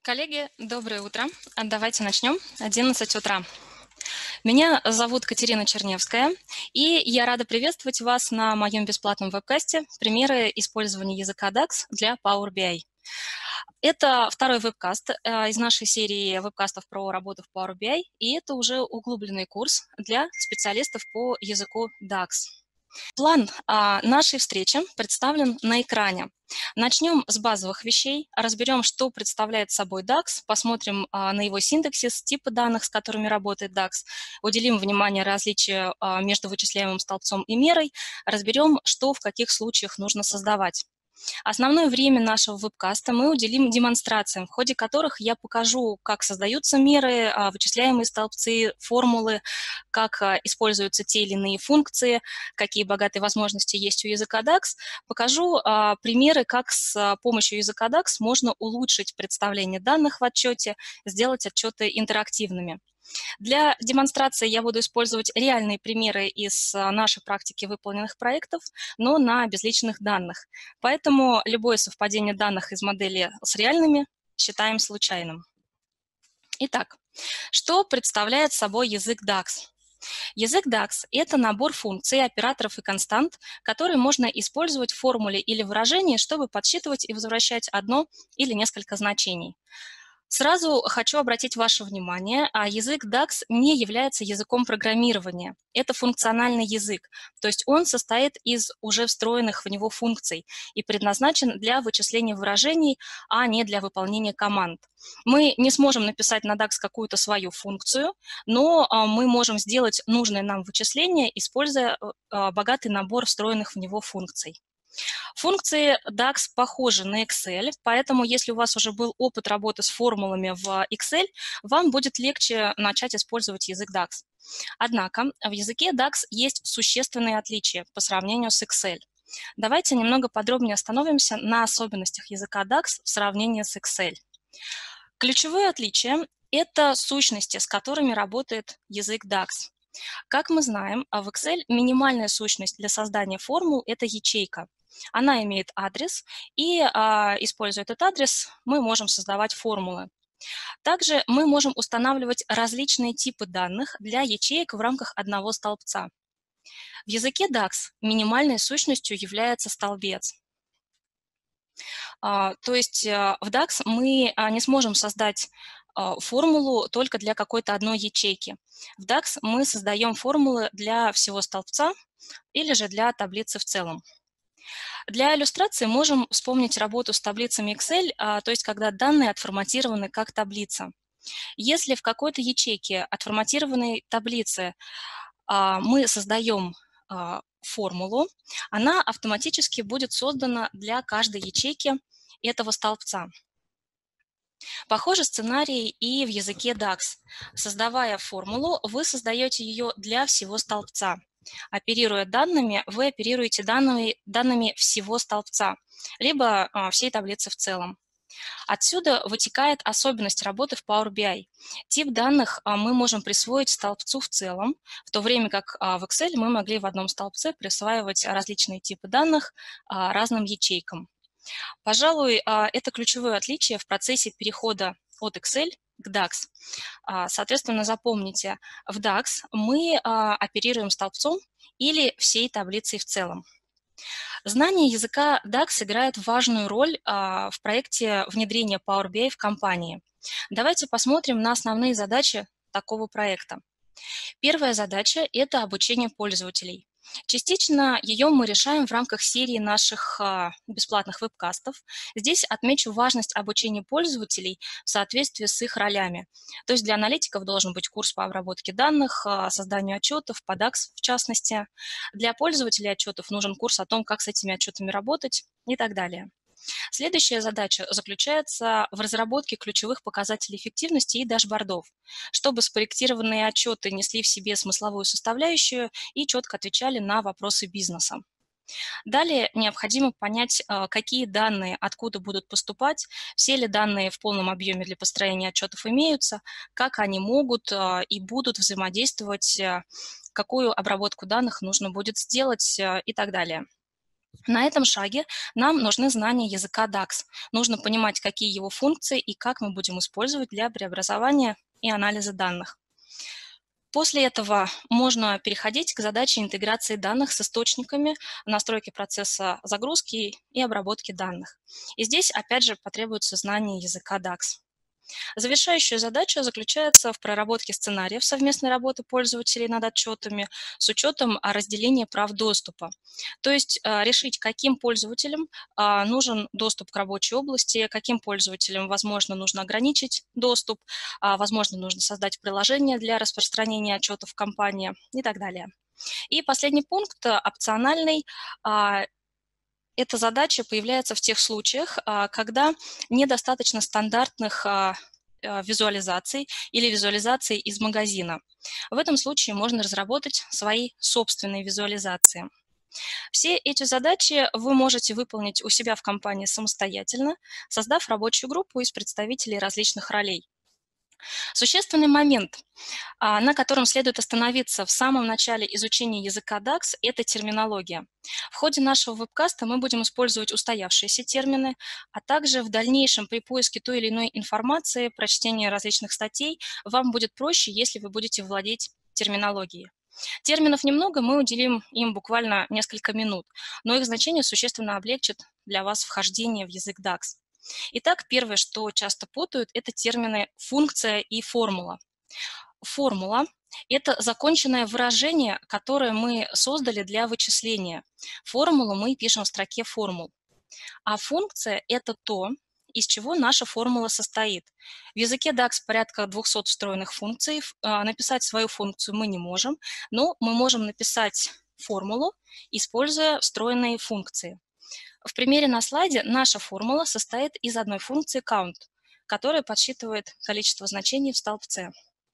Коллеги, доброе утро. Давайте начнем. 11 утра. Меня зовут Катерина Черневская, и я рада приветствовать вас на моем бесплатном вебкасте «Примеры использования языка DAX для Power BI». Это второй вебкаст из нашей серии вебкастов про работу в Power BI, и это уже углубленный курс для специалистов по языку DAX. План нашей встречи представлен на экране. Начнем с базовых вещей, разберем, что представляет собой DAX, посмотрим на его синтаксис, типы данных, с которыми работает DAX, уделим внимание различию между вычисляемым столбцом и мерой, разберем, что в каких случаях нужно создавать. Основное время нашего вебкаста мы уделим демонстрациям, в ходе которых я покажу, как создаются меры, вычисляемые столбцы, формулы, как используются те или иные функции, какие богатые возможности есть у языка DAX. Покажу примеры, как с помощью языка DAX можно улучшить представление данных в отчете, сделать отчеты интерактивными. Для демонстрации я буду использовать реальные примеры из нашей практики выполненных проектов, но на безличных данных. Поэтому любое совпадение данных из модели с реальными считаем случайным. Итак, что представляет собой язык DAX? Язык DAX – это набор функций, операторов и констант, которые можно использовать в формуле или выражении, чтобы подсчитывать и возвращать одно или несколько значений. Сразу хочу обратить ваше внимание, язык DAX не является языком программирования. Это функциональный язык, то есть он состоит из уже встроенных в него функций и предназначен для вычисления выражений, а не для выполнения команд. Мы не сможем написать на DAX какую-то свою функцию, но мы можем сделать нужное нам вычисление, используя богатый набор встроенных в него функций. Функции DAX похожи на Excel, поэтому если у вас уже был опыт работы с формулами в Excel, вам будет легче начать использовать язык DAX. Однако в языке DAX есть существенные отличия по сравнению с Excel. Давайте немного подробнее остановимся на особенностях языка DAX в сравнении с Excel. Ключевое отличие – это сущности, с которыми работает язык DAX. Как мы знаем, в Excel минимальная сущность для создания формул – это ячейка. Она имеет адрес, и, используя этот адрес, мы можем создавать формулы. Также мы можем устанавливать различные типы данных для ячеек в рамках одного столбца. В языке DAX минимальной сущностью является столбец. То есть в DAX мы не сможем создать формулу только для какой-то одной ячейки. В DAX мы создаем формулы для всего столбца или же для таблицы в целом. Для иллюстрации можем вспомнить работу с таблицами Excel, то есть когда данные отформатированы как таблица. Если в какой-то ячейке отформатированной таблицы мы создаем формулу, она автоматически будет создана для каждой ячейки этого столбца. Похожий сценарий и в языке DAX. Создавая формулу, вы создаете ее для всего столбца. Оперируя данными, вы оперируете данными всего столбца, либо всей таблицы в целом. Отсюда вытекает особенность работы в Power BI. Тип данных мы можем присвоить столбцу в целом, в то время как в Excel мы могли в одном столбце присваивать различные типы данных разным ячейкам. Пожалуй, это ключевое отличие в процессе перехода от Excel к DAX. Соответственно, запомните, в DAX мы оперируем столбцом или всей таблицей в целом. Знание языка DAX играет важную роль в проекте внедрения Power BI в компании. Давайте посмотрим на основные задачи такого проекта. Первая задача – это обучение пользователей. Частично ее мы решаем в рамках серии наших бесплатных вебкастов. Здесь отмечу важность обучения пользователей в соответствии с их ролями. То есть для аналитиков должен быть курс по обработке данных, созданию отчетов, по DAX в частности. Для пользователей отчетов нужен курс о том, как с этими отчетами работать и так далее. Следующая задача заключается в разработке ключевых показателей эффективности и дашбордов, чтобы спроектированные отчеты несли в себе смысловую составляющую и четко отвечали на вопросы бизнеса. Далее необходимо понять, какие данные откуда будут поступать, все ли данные в полном объеме для построения отчетов имеются, как они могут и будут взаимодействовать, какую обработку данных нужно будет сделать и так далее. На этом шаге нам нужны знания языка DAX. Нужно понимать, какие его функции и как мы будем использовать для преобразования и анализа данных. После этого можно переходить к задаче интеграции данных с источниками, настройки процесса загрузки и обработки данных. И здесь, опять же, потребуется знание языка DAX. Завершающая задача заключается в проработке сценариев совместной работы пользователей над отчетами с учетом разделения прав доступа. То есть решить, каким пользователям нужен доступ к рабочей области, каким пользователям, возможно, нужно ограничить доступ, возможно, нужно создать приложение для распространения отчетов в компании и так далее. И последний пункт, опциональный. Эта задача появляется в тех случаях, когда недостаточно стандартных визуализаций или визуализаций из магазина. В этом случае можно разработать свои собственные визуализации. Все эти задачи вы можете выполнить у себя в компании самостоятельно, создав рабочую группу из представителей различных ролей. Существенный момент, на котором следует остановиться в самом начале изучения языка DAX, это терминология. В ходе нашего вебкаста мы будем использовать устоявшиеся термины, а также в дальнейшем при поиске той или иной информации, прочтении различных статей, вам будет проще, если вы будете владеть терминологией. Терминов немного, мы уделим им буквально несколько минут, но их значение существенно облегчит для вас вхождение в язык DAX. Итак, первое, что часто путают, это термины «функция» и «формула». Формула – это законченное выражение, которое мы создали для вычисления. Формулу мы пишем в строке формул. А функция – это то, из чего наша формула состоит. В языке DAX порядка 200 встроенных функций. Написать свою функцию мы не можем, но мы можем написать формулу, используя встроенные функции. В примере на слайде наша формула состоит из одной функции count, которая подсчитывает количество значений в столбце.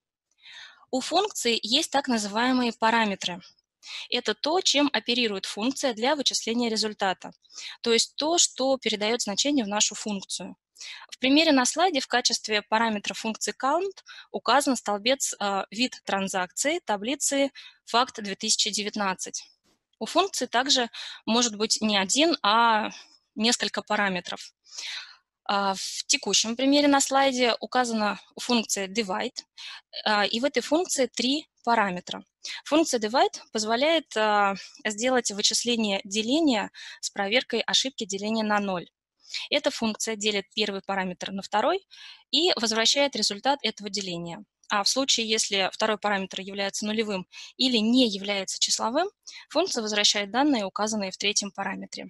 У функции есть так называемые параметры. Это то, чем оперирует функция для вычисления результата, то есть то, что передает значение в нашу функцию. В примере на слайде в качестве параметра функции count указан столбец вид транзакции таблицы факт 2019. У функции также может быть не один, а несколько параметров. В текущем примере на слайде указана функция divide, и в этой функции 3 параметра. Функция divide позволяет сделать вычисление деления с проверкой ошибки деления на 0. Эта функция делит первый параметр на второй и возвращает результат этого деления. А в случае, если второй параметр является нулевым или не является числовым, функция возвращает данные, указанные в третьем параметре.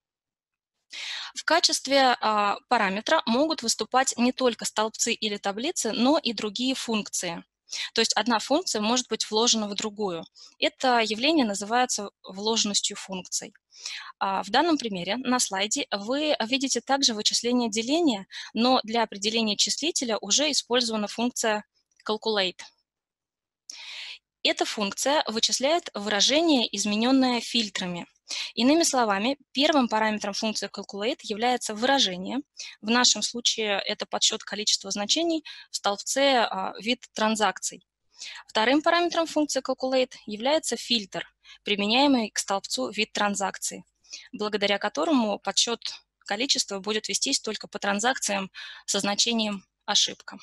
В качестве параметра могут выступать не только столбцы или таблицы, но и другие функции. То есть одна функция может быть вложена в другую. Это явление называется вложенностью функций. В данном примере на слайде вы видите также вычисление деления, но для определения числителя уже использована функция calculate. Эта функция вычисляет выражение, измененное фильтрами. Иными словами, первым параметром функции calculate является выражение. В нашем случае это подсчет количества значений в столбце вид транзакций. Вторым параметром функции calculate является фильтр, применяемый к столбцу вид транзакции, благодаря которому подсчет количества будет вестись только по транзакциям со значением ошибка.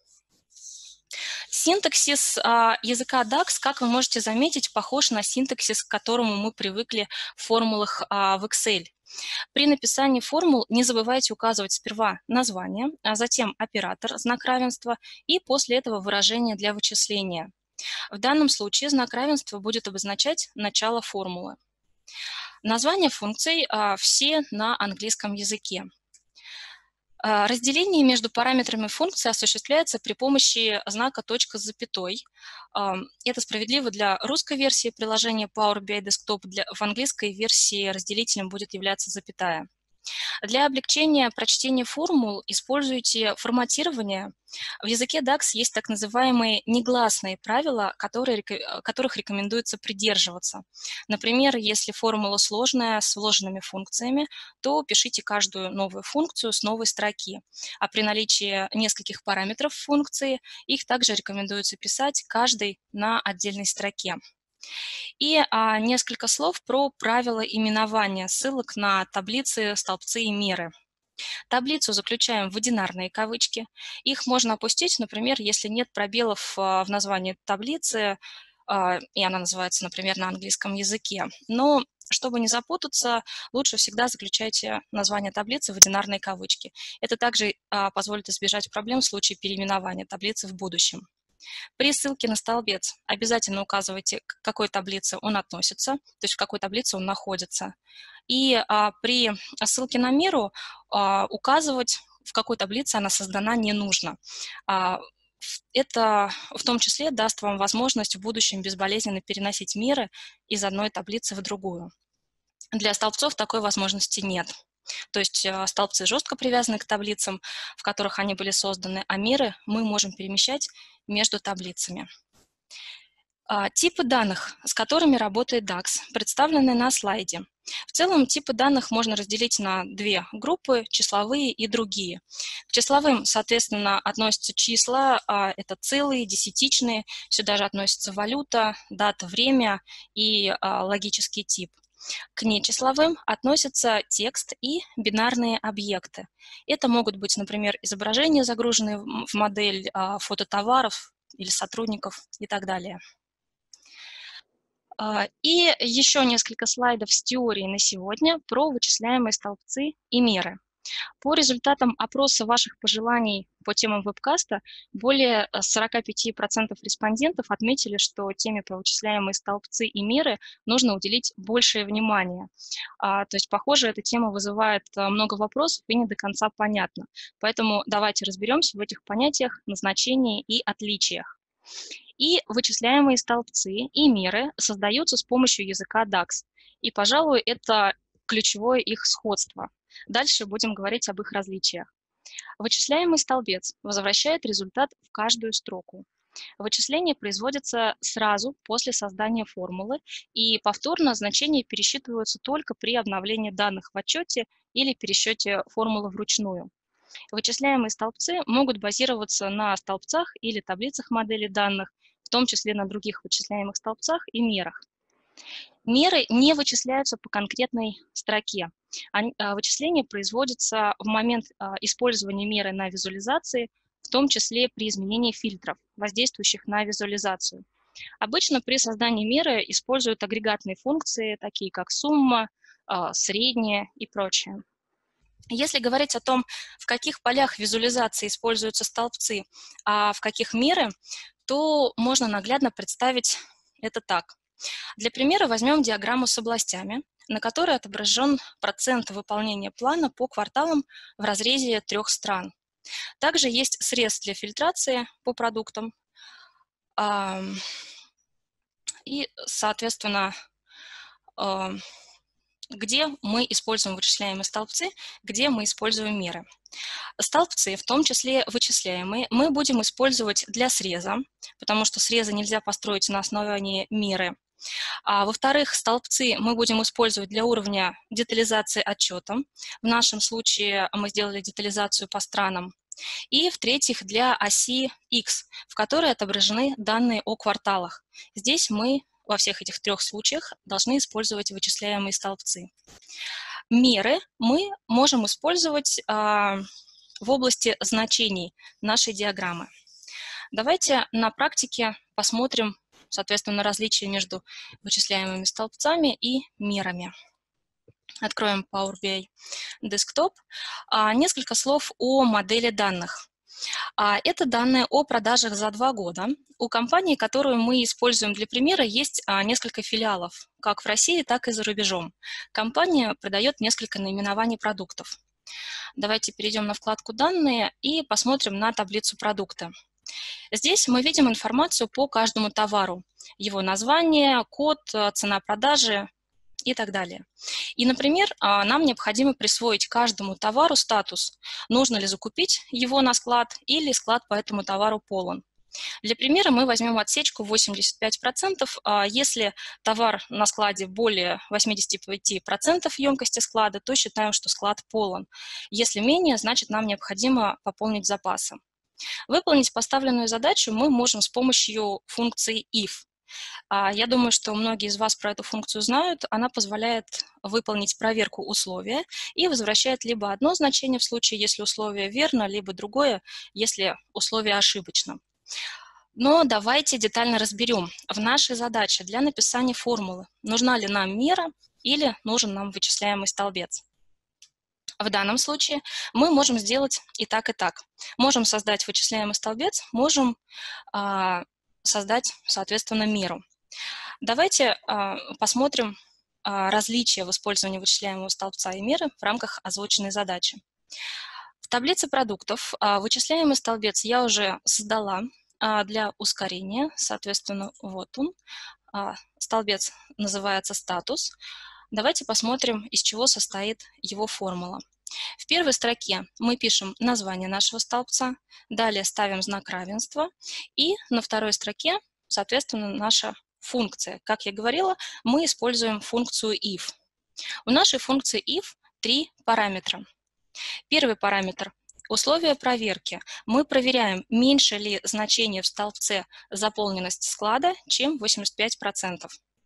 Синтаксис языка DAX, как вы можете заметить, похож на синтаксис, к которому мы привыкли в формулах в Excel. При написании формул не забывайте указывать сперва название, а затем оператор, знак равенства, и после этого выражение для вычисления. В данном случае знак равенства будет обозначать начало формулы. Названия функций все на английском языке. Разделение между параметрами функции осуществляется при помощи знака точка с запятой. Это справедливо для русской версии приложения Power BI Desktop, в английской версии разделителем будет являться запятая. Для облегчения прочтения формул используйте форматирование. В языке DAX есть так называемые негласные правила, которых рекомендуется придерживаться. Например, если формула сложная с вложенными функциями, то пишите каждую новую функцию с новой строки. А при наличии нескольких параметров функции, их также рекомендуется писать каждый на отдельной строке. И несколько слов про правила именования ссылок на таблицы, столбцы и меры. Таблицу заключаем в одинарные кавычки. Их можно опустить, например, если нет пробелов в названии таблицы, и она называется, например, на английском языке. Но чтобы не запутаться, лучше всегда заключайте название таблицы в одинарные кавычки. Это также позволит избежать проблем в случае переименования таблицы в будущем. При ссылке на столбец обязательно указывайте, к какой таблице он относится, то есть в какой таблице он находится. И при ссылке на меру указывать, в какой таблице она создана, не нужно. Это в том числе даст вам возможность в будущем безболезненно переносить меры из одной таблицы в другую. Для столбцов такой возможности нет. То есть столбцы жестко привязаны к таблицам, в которых они были созданы, а меры мы можем перемещать между таблицами. Типы данных, с которыми работает DAX, представлены на слайде. В целом типы данных можно разделить на две группы – числовые и другие. К числовым, соответственно, относятся числа, это целые, десятичные, сюда же относится валюта, дата, время и логический тип. К нечисловым относятся текст и бинарные объекты. Это могут быть, например, изображения, загруженные в модель, фото товаров или сотрудников и так далее. И еще несколько слайдов с теорией на сегодня про вычисляемые столбцы и меры. По результатам опроса ваших пожеланий по темам вебкаста более 45% респондентов отметили, что теме про вычисляемые столбцы и меры нужно уделить большее внимание. То есть, похоже, эта тема вызывает много вопросов и не до конца понятна. Поэтому давайте разберемся в этих понятиях, назначении и отличиях. И вычисляемые столбцы и меры создаются с помощью языка DAX. И, пожалуй, это ключевое их сходство. Дальше будем говорить об их различиях. Вычисляемый столбец возвращает результат в каждую строку. Вычисление производится сразу после создания формулы, и повторно значения пересчитываются только при обновлении данных в отчете или пересчете формулы вручную. Вычисляемые столбцы могут базироваться на столбцах или таблицах модели данных, в том числе на других вычисляемых столбцах и мерах. Меры не вычисляются по конкретной строке. Вычисление производится в момент использования меры на визуализации, в том числе при изменении фильтров, воздействующих на визуализацию. Обычно при создании меры используют агрегатные функции, такие как сумма, средняя и прочее. Если говорить о том, в каких полях визуализации используются столбцы, а в каких меры, то можно наглядно представить это так. Для примера возьмем диаграмму с областями, на которой отображен процент выполнения плана по кварталам в разрезе 3 стран. Также есть срез для фильтрации по продуктам и, соответственно, где мы используем вычисляемые столбцы, где мы используем меры. Столбцы, в том числе вычисляемые, мы будем использовать для среза, потому что срезы нельзя построить на основании меры. Во-вторых, столбцы мы будем использовать для уровня детализации отчета. В нашем случае мы сделали детализацию по странам. И, в-третьих, для оси X, в которой отображены данные о кварталах. Здесь мы во всех этих трех случаях должны использовать вычисляемые столбцы. Меры мы можем использовать в области значений нашей диаграммы. Давайте на практике посмотрим, соответственно, различия между вычисляемыми столбцами и мерами. Откроем Power BI Desktop. Несколько слов о модели данных. Это данные о продажах за 2 года. У компании, которую мы используем для примера, есть несколько филиалов, как в России, так и за рубежом. Компания продает несколько наименований продуктов. Давайте перейдем на вкладку «Данные» и посмотрим на таблицу продукта. Здесь мы видим информацию по каждому товару. Его название, код, цена продажи и так далее. И, например, нам необходимо присвоить каждому товару статус, нужно ли закупить его на склад или склад по этому товару полон. Для примера мы возьмем отсечку 85%. Если товар на складе более 85% емкости склада, то считаем, что склад полон. Если менее, значит нам необходимо пополнить запасы. Выполнить поставленную задачу мы можем с помощью функции if. Я думаю, что многие из вас про эту функцию знают. Она позволяет выполнить проверку условия и возвращает либо одно значение в случае, если условие верно, либо другое, если условие ошибочно. Но давайте детально разберем в нашей задаче для написания формулы, нужна ли нам мера или нужен нам вычисляемый столбец. В данном случае мы можем сделать и так, и так. Можем создать вычисляемый столбец, можем создать, соответственно, меру. Давайте посмотрим различия в использовании вычисляемого столбца и меры в рамках озвученной задачи. В таблице продуктов вычисляемый столбец я уже создала для ускорения, соответственно, вот он. Столбец называется статус. Давайте посмотрим, из чего состоит его формула. В первой строке мы пишем название нашего столбца, далее ставим знак равенства, и на второй строке, соответственно, наша функция. Как я говорила, мы используем функцию if. У нашей функции if 3 параметра. Первый параметр – условия проверки. Мы проверяем, меньше ли значение в столбце заполненности склада, чем 85%.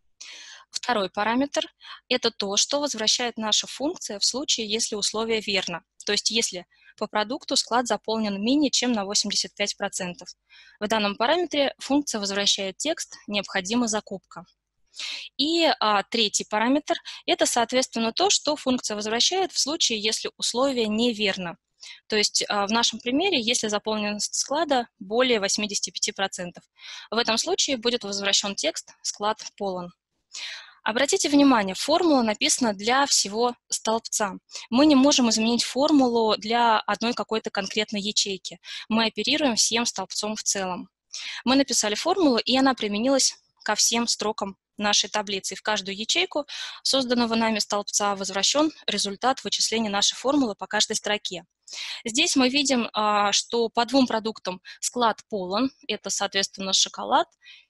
Второй параметр – это то, что возвращает наша функция в случае, если условие верно. То есть если по продукту склад заполнен менее чем на 85%. В данном параметре функция возвращает текст «необходима закупка». И третий параметр – это, соответственно, то, что функция возвращает в случае, если условие неверно. То есть в нашем примере, если заполненность склада более 85%. В этом случае будет возвращен текст «склад полон». Обратите внимание, формула написана для всего столбца. Мы не можем изменить формулу для одной какой-то конкретной ячейки. Мы оперируем всем столбцом в целом. Мы написали формулу, и она применилась ко всем строкам нашей таблицы. И в каждую ячейку созданного нами столбца возвращен результат вычисления нашей формулы по каждой строке. Здесь мы видим, что по двум продуктам склад полон, это, соответственно, шоколад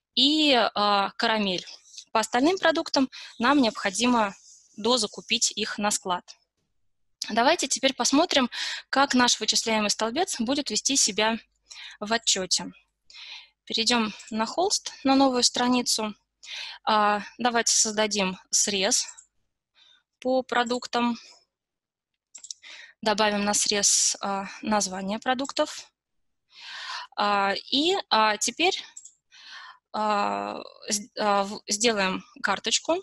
и карамель. По остальным продуктам нам необходимо дозакупить их на склад. Давайте теперь посмотрим, как наш вычисляемый столбец будет вести себя в отчете. Перейдем на холст, на новую страницу. Давайте создадим срез по продуктам. Добавим на срез название продуктов. И теперь сделаем карточку.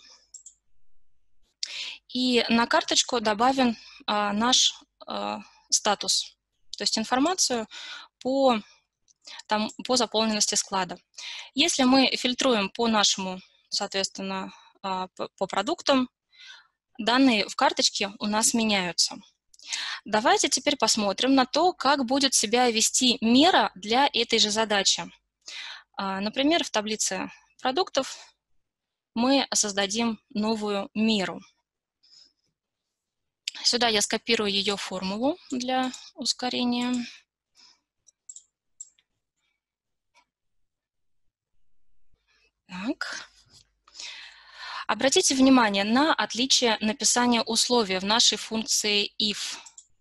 И на карточку добавим наш статус, то есть информацию по заполненности склада. Если мы фильтруем по нашему, соответственно, по продуктам, данные в карточке у нас меняются. Давайте теперь посмотрим на то, как будет себя вести мера для этой же задачи. Например, в таблице продуктов мы создадим новую меру. Сюда я скопирую ее формулу для ускорения. Так. Обратите внимание на отличие написания условия в нашей функции if.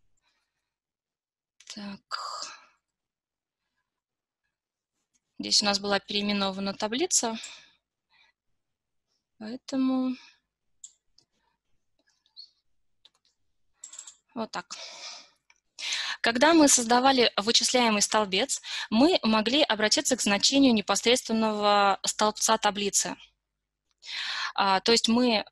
Так. Здесь у нас была переименована таблица, поэтому вот так. Когда мы создавали вычисляемый столбец, мы могли обратиться к значению непосредственного столбца таблицы. То есть мы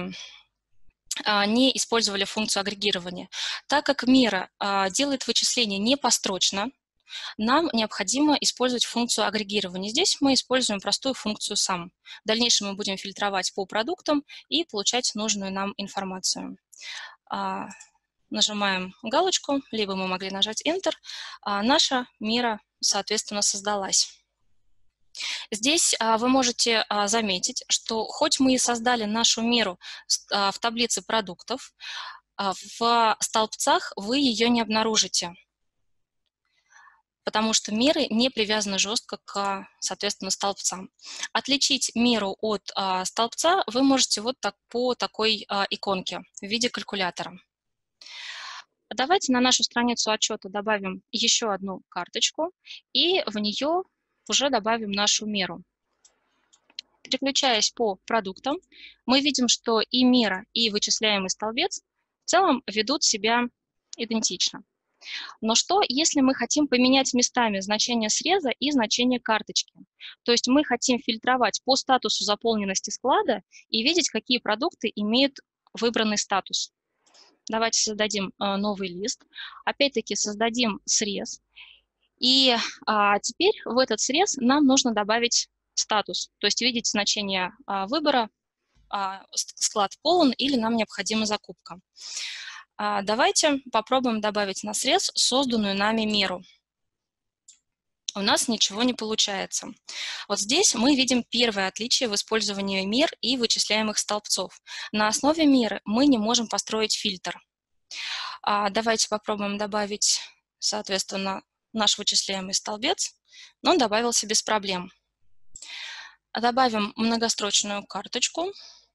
не использовали функцию агрегирования. Так как мера делает вычисление не построчно, нам необходимо использовать функцию агрегирования. Здесь мы используем простую функцию sum. В дальнейшем мы будем фильтровать по продуктам и получать нужную нам информацию. Нажимаем галочку, либо мы могли нажать Enter. Наша мера, соответственно, создалась. Здесь вы можете заметить, что хоть мы и создали нашу меру в таблице продуктов, в столбцах вы ее не обнаружите, потому что меры не привязаны жестко к, соответственно, столбцам. Отличить меру от столбца вы можете вот так по такой иконке в виде калькулятора. Давайте на нашу страницу отчета добавим еще одну карточку и в нее уже добавим нашу меру. переключаясь по продуктам, мы видим, что и мера, и вычисляемый столбец в целом ведут себя идентично. Но что, если мы хотим поменять местами значение среза и значение карточки? То есть мы хотим фильтровать по статусу заполненности склада и видеть, какие продукты имеют выбранный статус. Давайте создадим новый лист. Опять-таки создадим срез. И теперь в этот срез нам нужно добавить статус, то есть видеть значение выбора, склад полон или нам необходима закупка. Давайте попробуем добавить на срез созданную нами меру. У нас ничего не получается. Вот здесь мы видим первое отличие в использовании мер и вычисляемых столбцов. На основе меры мы не можем построить фильтр. Давайте попробуем добавить, соответственно, наш вычисляемый столбец, но он добавился без проблем. Добавим многострочную карточку.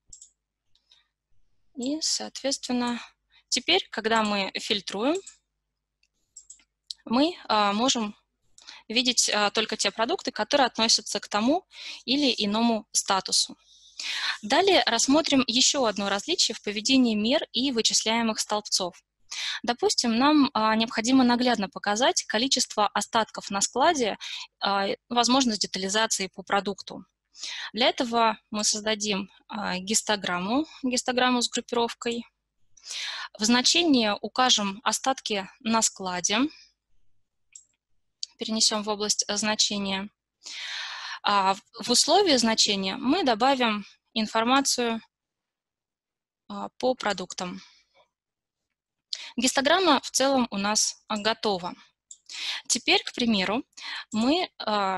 И, соответственно, теперь, когда мы фильтруем, мы можем видеть только те продукты, которые относятся к тому или иному статусу. Далее рассмотрим еще одно различие в поведении мер и вычисляемых столбцов. Допустим, нам необходимо наглядно показать количество остатков на складе, возможность детализации по продукту. Для этого мы создадим гистограмму с группировкой. В значении укажем остатки на складе. Перенесем в область значения. В условии значения мы добавим информацию по продуктам. Гистограмма в целом у нас готова. Теперь, к примеру, мы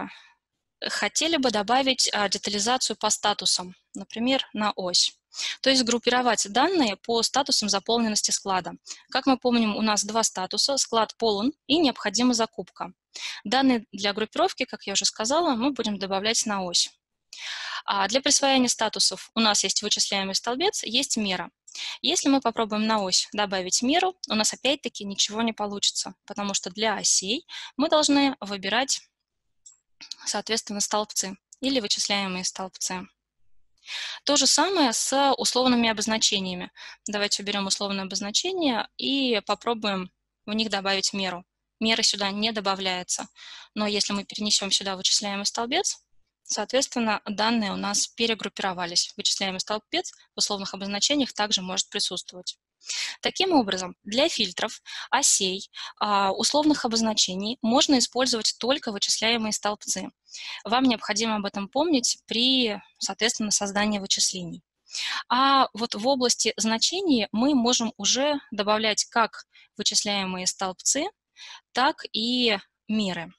хотели бы добавить детализацию по статусам, например, на ось. То есть группировать данные по статусам заполненности склада. Как мы помним, у нас два статуса: склад полон и необходима закупка. Данные для группировки, как я уже сказала, мы будем добавлять на ось. Для присвоения статусов у нас есть вычисляемый столбец, есть мера. Если мы попробуем на ось добавить меру, у нас опять-таки ничего не получится, потому что для осей мы должны выбирать, соответственно, столбцы или вычисляемые столбцы. То же самое с условными обозначениями. Давайте уберем условное обозначение и попробуем в них добавить меру. Мера сюда не добавляется, но если мы перенесем сюда вычисляемый столбец, соответственно, данные у нас перегруппировались. Вычисляемый столбец в условных обозначениях также может присутствовать. Таким образом, для фильтров, осей, условных обозначений можно использовать только вычисляемые столбцы. Вам необходимо об этом помнить при, соответственно, создании вычислений. А вот в области значений мы можем уже добавлять как вычисляемые столбцы, так и меры.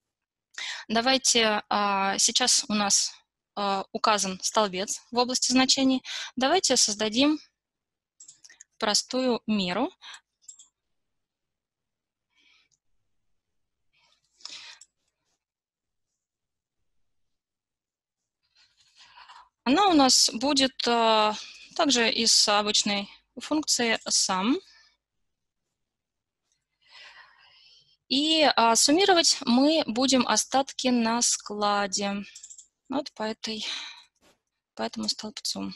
Давайте, сейчас у нас указан столбец в области значений. Давайте создадим простую меру. Она у нас будет также из обычной функции sum. И суммировать мы будем остатки на складе. Вот по этому столбцу.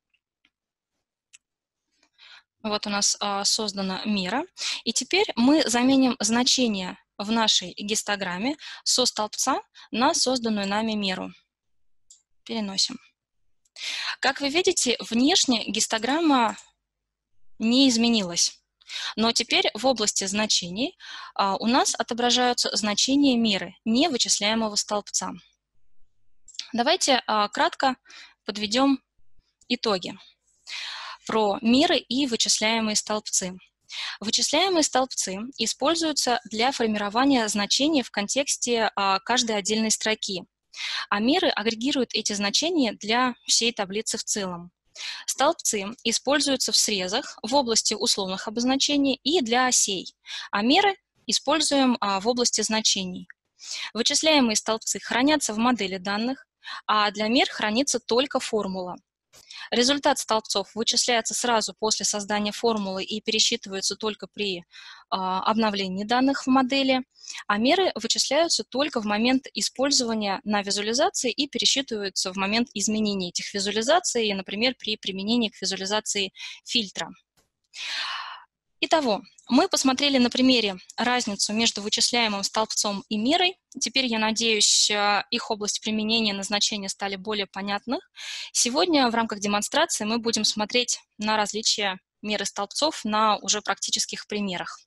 Вот у нас создана мера. И теперь мы заменим значение в нашей гистограмме со столбца на созданную нами меру. Переносим. Как вы видите, внешне гистограмма не изменилась. Но теперь в области значений у нас отображаются значения меры, не вычисляемого столбца. Давайте кратко подведем итоги про меры и вычисляемые столбцы. Вычисляемые столбцы используются для формирования значений в контексте каждой отдельной строки, а меры агрегируют эти значения для всей таблицы в целом. Столбцы используются в срезах, в области условных обозначений и для осей, а меры используем в области значений. Вычисляемые столбцы хранятся в модели данных, а для мер хранится только формула. Результат столбцов вычисляется сразу после создания формулы и пересчитывается только при обновлении данных в модели, а меры вычисляются только в момент использования на визуализации и пересчитываются в момент изменения этих визуализаций, например, при применении к визуализации фильтра. Итого, мы посмотрели на примере разницу между вычисляемым столбцом и мерой. Теперь, я надеюсь, их область применения и назначения стали более понятны. Сегодня в рамках демонстрации мы будем смотреть на различия меры столбцов на уже практических примерах.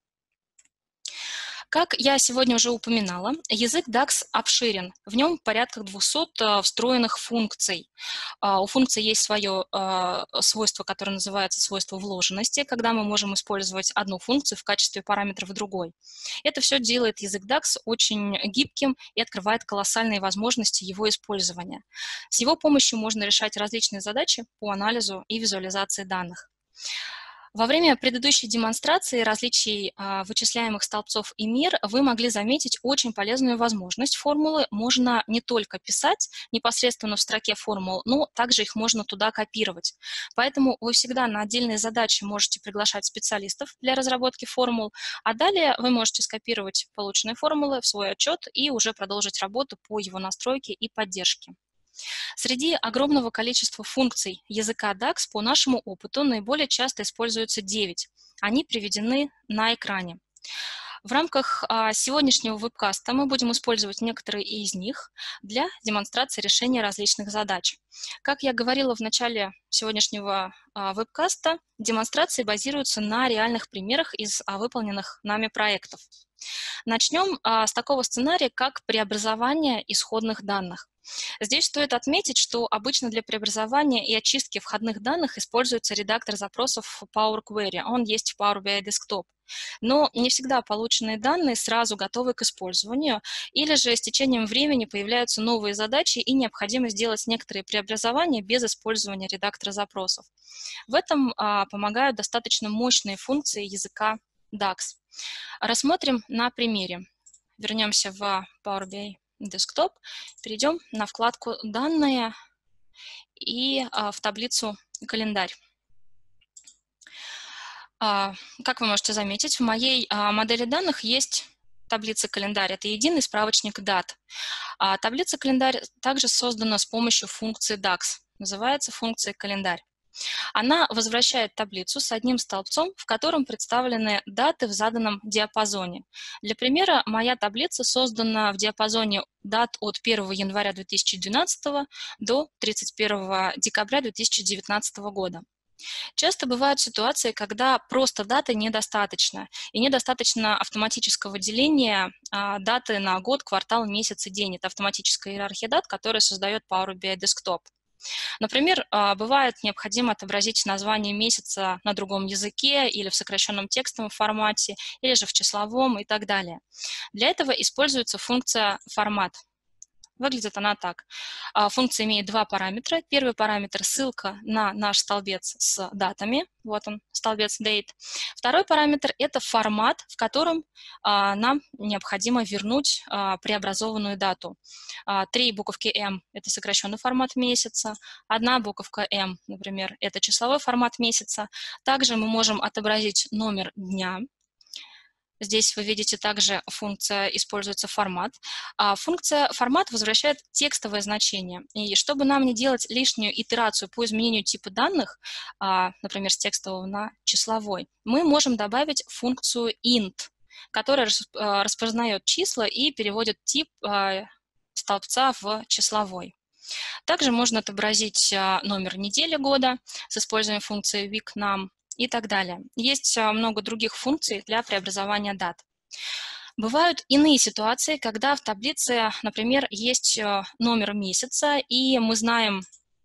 Как я сегодня уже упоминала, язык DAX обширен. В нем порядка 200 встроенных функций. У функции есть свое свойство, которое называется свойство вложенности, когда мы можем использовать одну функцию в качестве параметра в другой. Это все делает язык DAX очень гибким и открывает колоссальные возможности его использования. С его помощью можно решать различные задачи по анализу и визуализации данных. Во время предыдущей демонстрации различий вычисляемых столбцов и мер вы могли заметить очень полезную возможность. Формулы можно не только писать непосредственно в строке формул, но также их можно туда копировать. Поэтому вы всегда на отдельные задачи можете приглашать специалистов для разработки формул, а далее вы можете скопировать полученные формулы в свой отчет и уже продолжить работу по его настройке и поддержке. Среди огромного количества функций языка DAX по нашему опыту наиболее часто используются 9. Они приведены на экране. В рамках сегодняшнего вебкаста мы будем использовать некоторые из них для демонстрации решения различных задач. Как я говорила в начале сегодняшнего вебкаста, демонстрации базируются на реальных примерах из выполненных нами проектов. Начнем с такого сценария, как преобразование исходных данных. Здесь стоит отметить, что обычно для преобразования и очистки входных данных используется редактор запросов Power Query. Он есть в Power BI Desktop. Но не всегда полученные данные сразу готовы к использованию, или же с течением времени появляются новые задачи и необходимо сделать некоторые преобразования без использования редактора запросов. В этом помогают достаточно мощные функции языка DAX. Рассмотрим на примере. Вернемся в Power BI Desktop, перейдем на вкладку «Данные» и в таблицу «Календарь». Как вы можете заметить, в моей модели данных есть таблица «Календарь». Это единый справочник дат. Таблица «Календарь» также создана с помощью функции DAX. Называется функция «Календарь». Она возвращает таблицу с одним столбцом, в котором представлены даты в заданном диапазоне. Для примера, моя таблица создана в диапазоне дат от 1 января 2012 до 31 декабря 2019 года. Часто бывают ситуации, когда просто даты недостаточно, и недостаточно автоматического деления даты на год, квартал, месяц и день. Это автоматическая иерархия дат, которая создает Power BI Desktop. Например, бывает необходимо отобразить название месяца на другом языке или в сокращенном текстовом формате, или же в числовом и так далее. Для этого используется функция «формат». Выглядит она так. Функция имеет два параметра. Первый параметр – ссылка на наш столбец с датами. Вот он, столбец date. Второй параметр – это формат, в котором нам необходимо вернуть преобразованную дату. 3 буковки M – это сокращенный формат месяца. 1 буковка M, например, это числовой формат месяца. Также мы можем отобразить номер дня. Здесь вы видите также функция используется формат. Функция формат возвращает текстовое значение. И чтобы нам не делать лишнюю итерацию по изменению типа данных, например, с текстового на числовой, мы можем добавить функцию int, которая распознает числа и переводит тип столбца в числовой. Также можно отобразить номер недели года с использованием функции weekNum и так далее. Есть много других функций для преобразования дат. Бывают иные ситуации, когда в таблице, например, есть номер месяца, и мы знаем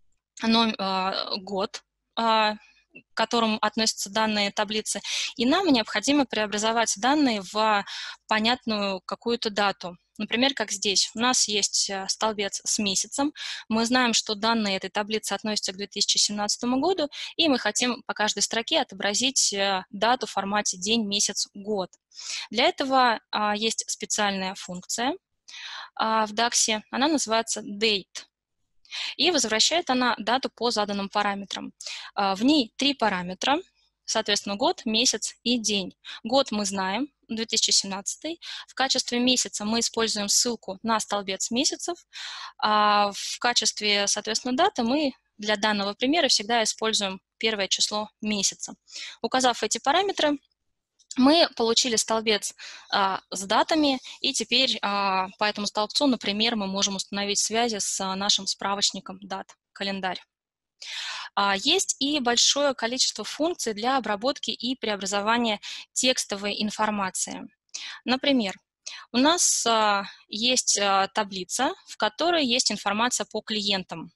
год, к которому относятся данные таблицы, и нам необходимо преобразовать данные в понятную какую-то дату. Например, как здесь. У нас есть столбец с месяцем. Мы знаем, что данные этой таблицы относятся к 2017 году, и мы хотим по каждой строке отобразить дату в формате день, месяц, год. Для этого есть специальная функция в DAX. Она называется date. И возвращает она дату по заданным параметрам. В ней 3 параметра, соответственно, год, месяц и день. Год мы знаем, 2017. В качестве месяца мы используем ссылку на столбец месяцев, а в качестве, соответственно, даты мы для данного примера всегда используем первое число месяца. Указав эти параметры, мы получили столбец с датами, и теперь по этому столбцу, например, мы можем установить связи с нашим справочником дат, календарь. Есть и большое количество функций для обработки и преобразования текстовой информации. Например, у нас есть таблица, в которой есть информация по клиентам.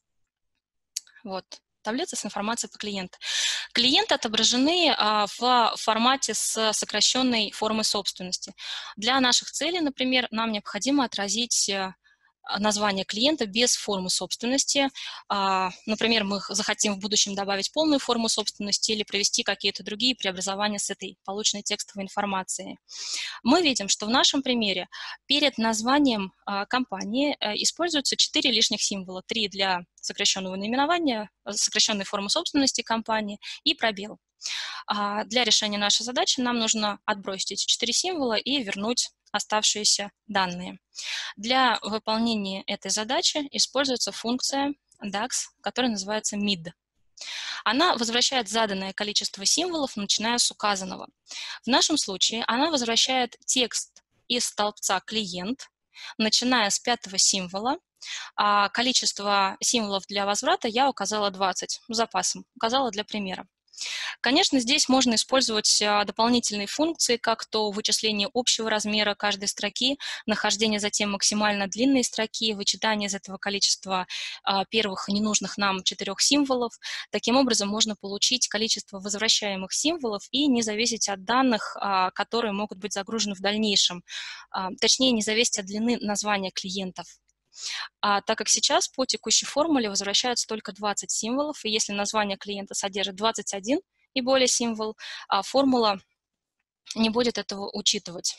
Вот, таблица с информацией по клиентам. Клиенты отображены в формате с сокращенной формой собственности. Для наших целей, например, нам необходимо отразить название клиента без формы собственности. Например, мы захотим в будущем добавить полную форму собственности или провести какие-то другие преобразования с этой полученной текстовой информацией. Мы видим, что в нашем примере перед названием компании используются 4 лишних символа. 3 для сокращенного наименования, сокращенной формы собственности компании и пробел. Для решения нашей задачи нам нужно отбросить эти 4 символа и вернуть оставшиеся данные. Для выполнения этой задачи используется функция DAX, которая называется mid. Она возвращает заданное количество символов, начиная с указанного. В нашем случае она возвращает текст из столбца «клиент», начиная с 5-го символа. Количество символов для возврата я указала 20, запасом, указала для примера. Конечно, здесь можно использовать дополнительные функции, как то вычисление общего размера каждой строки, нахождение затем максимально длинной строки, вычитание из этого количества первых ненужных нам 4 символов. Таким образом, можно получить количество возвращаемых символов и не зависеть от данных, которые могут быть загружены в дальнейшем. Точнее, не зависеть от длины названия клиентов. Так как сейчас по текущей формуле возвращаются только 20 символов, и если название клиента содержит 21 и более символ, формула не будет этого учитывать.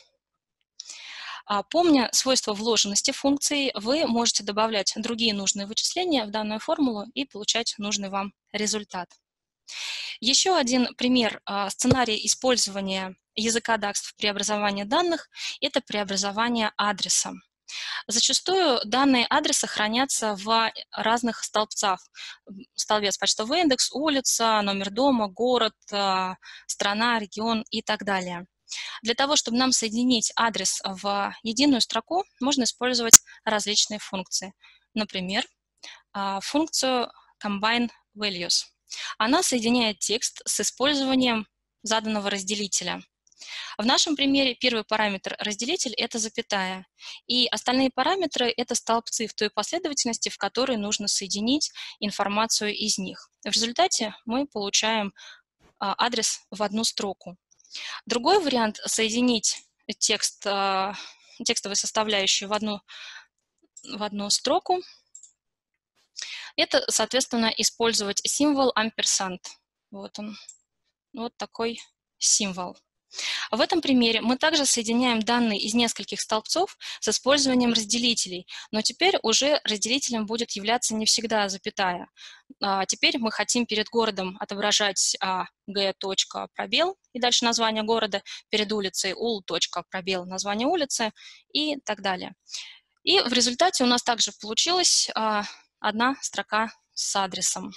Помня свойства вложенности функций, вы можете добавлять другие нужные вычисления в данную формулу и получать нужный вам результат. Еще один пример сценария использования языка DAX в преобразовании данных – это преобразование адреса. Зачастую данные адреса хранятся в разных столбцах. Столбец почтовый индекс, улица, номер дома, город, страна, регион и так далее. Для того, чтобы нам соединить адрес в единую строку, можно использовать различные функции. Например, функцию Combine Values. Она соединяет текст с использованием заданного разделителя. В нашем примере первый параметр разделитель – это запятая, и остальные параметры – это столбцы в той последовательности, в которой нужно соединить информацию из них. В результате мы получаем адрес в одну строку. Другой вариант – соединить текстовые составляющие в одну строку – это, соответственно, использовать символ амперсанд. Вот он, вот такой символ. В этом примере мы также соединяем данные из нескольких столбцов с использованием разделителей, но теперь уже разделителем будет являться не всегда запятая. Теперь мы хотим перед городом отображать g. пробел и дальше название города, перед улицей ul. Пробел, название улицы и так далее. И в результате у нас также получилась одна строка с адресом.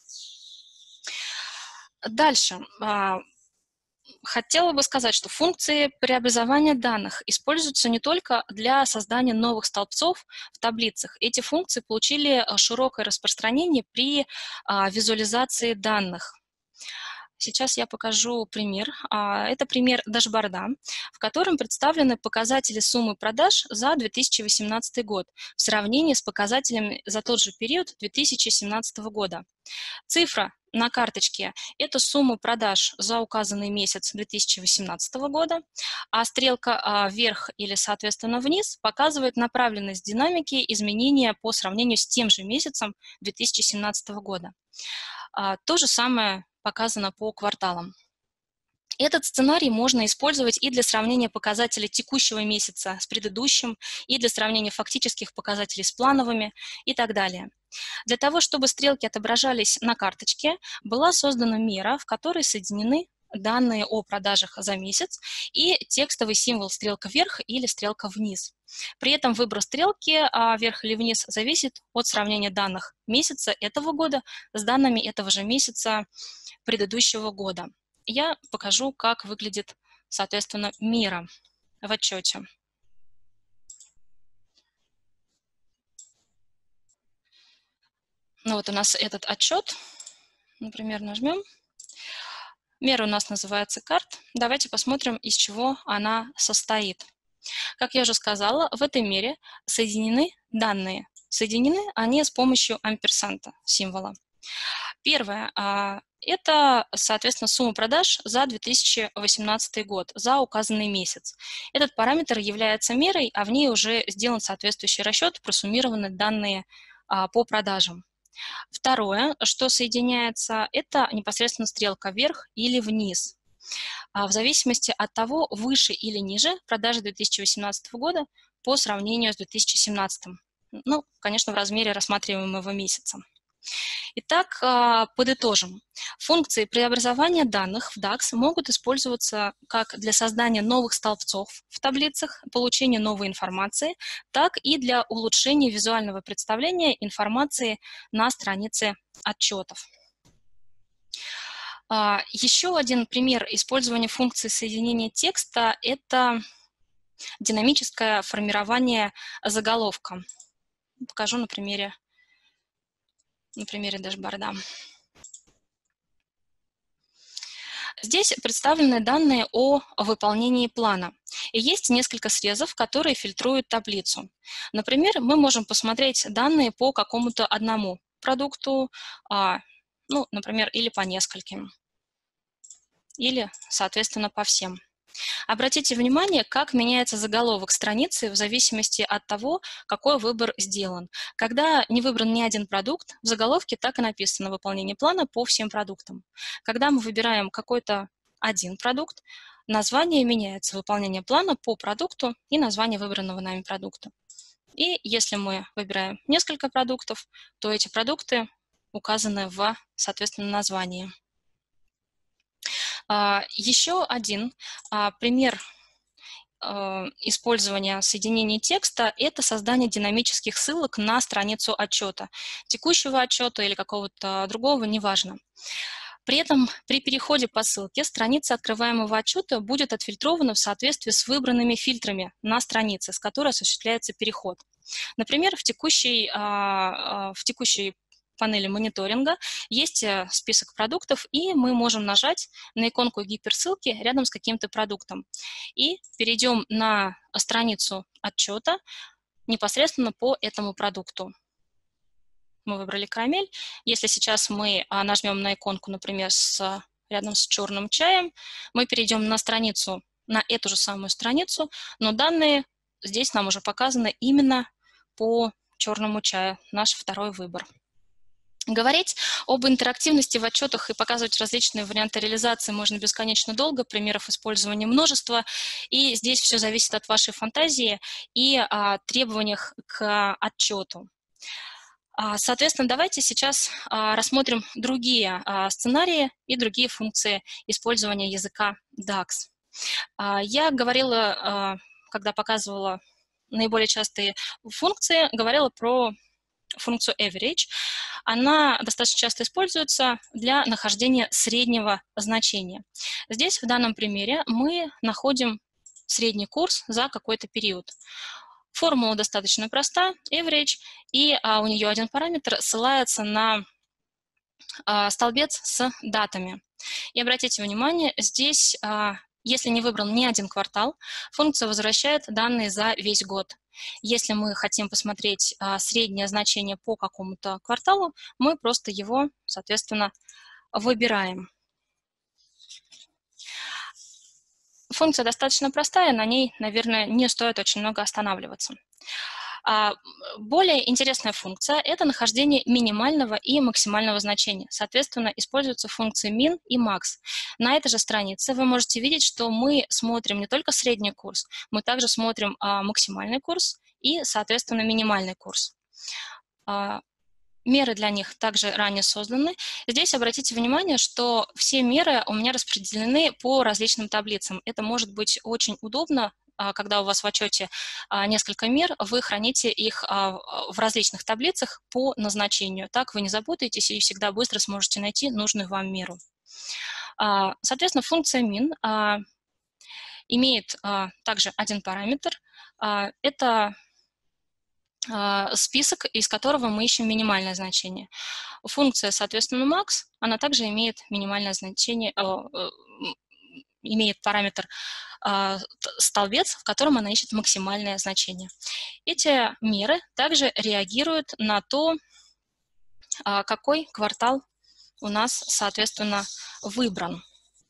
Дальше. Хотела бы сказать, что функции преобразования данных используются не только для создания новых столбцов в таблицах. Эти функции получили широкое распространение при визуализации данных. Сейчас я покажу пример. Это пример дашборда, в котором представлены показатели суммы продаж за 2018 год в сравнении с показателями за тот же период 2017 года. Цифра на карточке – это сумма продаж за указанный месяц 2018 года, а стрелка вверх или, соответственно, вниз показывает направленность динамики изменения по сравнению с тем же месяцем 2017 года. То же самое показано по кварталам. Этот сценарий можно использовать и для сравнения показателей текущего месяца с предыдущим, и для сравнения фактических показателей с плановыми и так далее. Для того, чтобы стрелки отображались на карточке, была создана мера, в которой соединены данные о продажах за месяц и текстовый символ стрелка вверх или стрелка вниз. При этом выбор стрелки вверх или вниз зависит от сравнения данных месяца этого года с данными этого же месяца предыдущего года. Я покажу, как выглядит, соответственно, мера в отчете. Ну вот у нас этот отчет. Например, нажмем. Мера у нас называется карт. Давайте посмотрим, из чего она состоит. Как я уже сказала, в этой мере соединены данные. Соединены они с помощью амперсента, символа. Первое – это, соответственно, сумма продаж за 2018 год, за указанный месяц. Этот параметр является мерой, а в ней уже сделан соответствующий расчет, просуммированы данные по продажам. Второе, что соединяется, это непосредственно стрелка вверх или вниз. В зависимости от того, выше или ниже продажи 2018 года по сравнению с 2017. Ну, конечно, в размере рассматриваемого месяца. Итак, подытожим. Функции преобразования данных в DAX могут использоваться как для создания новых столбцов в таблицах, получения новой информации, так и для улучшения визуального представления информации на странице отчетов. Еще один пример использования функции соединения текста – это динамическое формирование заголовка. Покажу на примере дэшборда. Здесь представлены данные о выполнении плана. И есть несколько срезов, которые фильтруют таблицу. Например, мы можем посмотреть данные по какому-то одному продукту, ну, например, или по нескольким, или, соответственно, по всем. Обратите внимание, как меняется заголовок страницы в зависимости от того, какой выбор сделан. Когда не выбран ни один продукт, в заголовке так и написано «Выполнение плана по всем продуктам». Когда мы выбираем какой-то один продукт, название меняется «Выполнение плана по продукту» и название выбранного нами продукта. И если мы выбираем несколько продуктов, то эти продукты указаны в, соответственно, названии. Еще один пример использования соединений текста – это создание динамических ссылок на страницу отчета, текущего отчета или какого-то другого, неважно. При этом при переходе по ссылке страница открываемого отчета будет отфильтрована в соответствии с выбранными фильтрами на странице, с которой осуществляется переход. Например, в текущей панели мониторинга есть список продуктов, и мы можем нажать на иконку гиперссылки рядом с каким-то продуктом. И перейдем на страницу отчета непосредственно по этому продукту. Мы выбрали карамель. Если сейчас мы нажмем на иконку, например, рядом с черным чаем, мы перейдем на страницу, на эту же самую страницу, но данные здесь нам уже показаны именно по черному чаю, наш второй выбор. Говорить об интерактивности в отчетах и показывать различные варианты реализации можно бесконечно долго, примеров использования множество, и здесь все зависит от вашей фантазии и требованиях к отчету. Соответственно, давайте сейчас рассмотрим другие сценарии и другие функции использования языка DAX. Я говорила, когда показывала наиболее частые функции, говорила про функцию average. Она достаточно часто используется для нахождения среднего значения. Здесь в данном примере мы находим средний курс за какой-то период. Формула достаточно проста, average, и у нее один параметр ссылается на столбец с датами. И обратите внимание, здесь, если не выбран ни один квартал, функция возвращает данные за весь год. Если мы хотим посмотреть среднее значение по какому-то кварталу, мы просто его, соответственно, выбираем. Функция достаточно простая, на ней, наверное, не стоит очень много останавливаться. Более интересная функция – это нахождение минимального и максимального значения. Соответственно, используются функции min и max. На этой же странице вы можете видеть, что мы смотрим не только средний курс, мы также смотрим максимальный курс и, соответственно, минимальный курс. Меры для них также ранее созданы. Здесь обратите внимание, что все меры у меня распределены по различным таблицам. Это может быть очень удобно, когда у вас в отчете несколько мер, вы храните их в различных таблицах по назначению. Так вы не запутаетесь и всегда быстро сможете найти нужную вам меру. Соответственно, функция min имеет также один параметр. Это список, из которого мы ищем минимальное значение. Функция, соответственно, max, она также имеет минимальное значение, имеет параметр столбец, в котором она ищет максимальное значение. Эти меры также реагируют на то, какой квартал у нас, соответственно, выбран.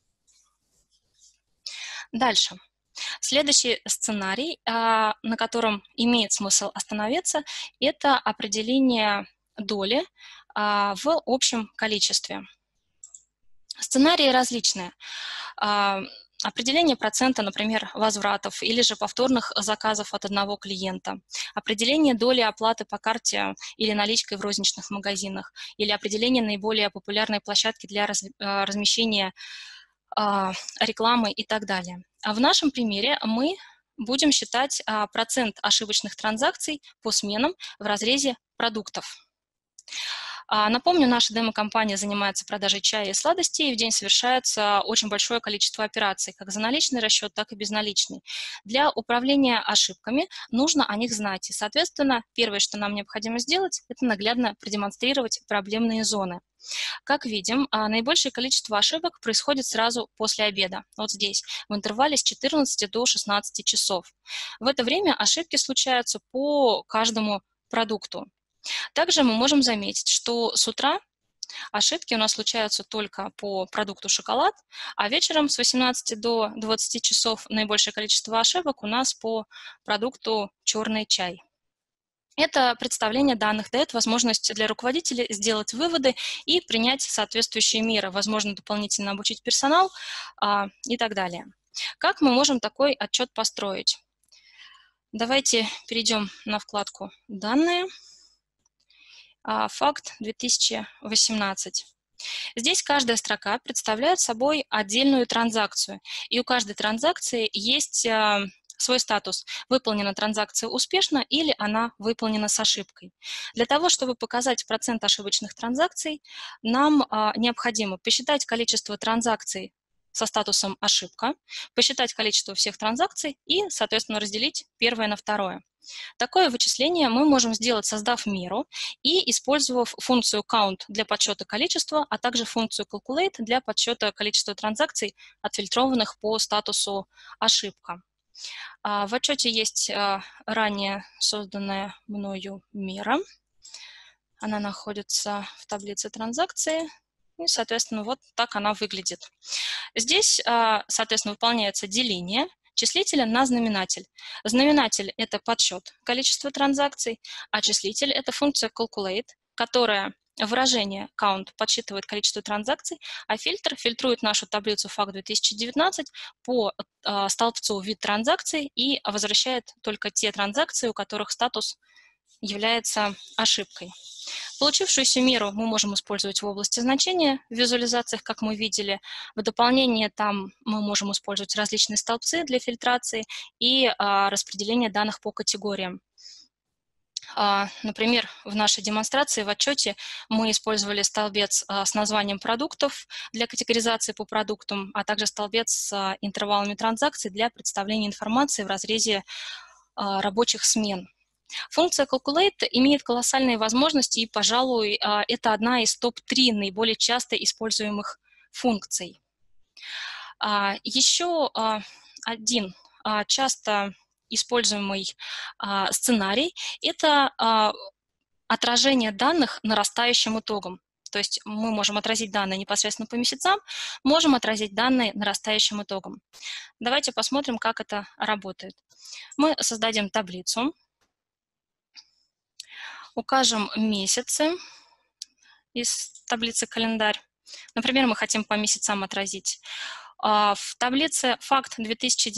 Дальше. Следующий сценарий, на котором имеет смысл остановиться, это определение доли в общем количестве. Сценарии различные. Определение процента, например, возвратов или же повторных заказов от одного клиента, определение доли оплаты по карте или наличкой в розничных магазинах, или определение наиболее популярной площадки для размещения рекламы и так далее. А в нашем примере мы будем считать процент ошибочных транзакций по сменам в разрезе продуктов. Напомню, наша демо-компания занимается продажей чая и сладостей, и в день совершается очень большое количество операций, как за наличный расчет, так и безналичный. Для управления ошибками нужно о них знать, и, соответственно, первое, что нам необходимо сделать, это наглядно продемонстрировать проблемные зоны. Как видим, наибольшее количество ошибок происходит сразу после обеда, вот здесь, в интервале с 14 до 16 часов. В это время ошибки случаются по каждому продукту. Также мы можем заметить, что с утра ошибки у нас случаются только по продукту шоколад, а вечером с 18 до 20 часов наибольшее количество ошибок у нас по продукту черный чай. Это представление данных дает возможность для руководителя сделать выводы и принять соответствующие меры, возможно, дополнительно обучить персонал и так далее. Как мы можем такой отчет построить? Давайте перейдем на вкладку «Данные». Факт 2018. Здесь каждая строка представляет собой отдельную транзакцию, и у каждой транзакции есть свой статус. Выполнена транзакция успешно или она выполнена с ошибкой. Для того, чтобы показать процент ошибочных транзакций, нам необходимо посчитать количество транзакций со статусом ошибка, посчитать количество всех транзакций и, соответственно, разделить первое на второе. Такое вычисление мы можем сделать, создав меру и использовав функцию count для подсчета количества, а также функцию calculate для подсчета количества транзакций, отфильтрованных по статусу ошибка. В отчете есть ранее созданная мною мера. Она находится в таблице транзакции. И, соответственно, вот так она выглядит. Здесь, соответственно, выполняется деление числителя на знаменатель. Знаменатель – это подсчет количества транзакций, а числитель – это функция calculate, которая выражение count подсчитывает количество транзакций, а фильтр фильтрует нашу таблицу факт 2019 по столбцу вид транзакций и возвращает только те транзакции, у которых статус является ошибкой. Получившуюся меру мы можем использовать в области значения в визуализациях, как мы видели. В дополнение там мы можем использовать различные столбцы для фильтрации и распределения данных по категориям. Например, в нашей демонстрации в отчете мы использовали столбец с названием продуктов для категоризации по продуктам, а также столбец с интервалами транзакций для представления информации в разрезе рабочих смен. Функция Calculate имеет колоссальные возможности, и, пожалуй, это одна из топ-3 наиболее часто используемых функций. Еще один часто используемый сценарий – это отражение данных нарастающим итогом. То есть мы можем отразить данные непосредственно по месяцам, можем отразить данные нарастающим итогом. Давайте посмотрим, как это работает. Мы создадим таблицу. Укажем месяцы из таблицы календарь. Например, мы хотим по месяцам отразить. В таблице факт